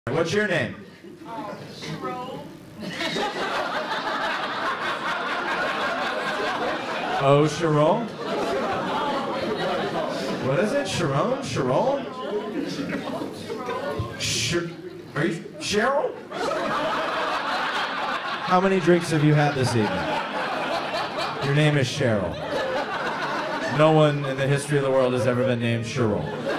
What's your name? Oh, Sharon? What is it? Sharon? Sharon? Are you Cheryl? How many drinks have you had this evening? Your name is Cheryl. No one in the history of the world has ever been named Cheryl.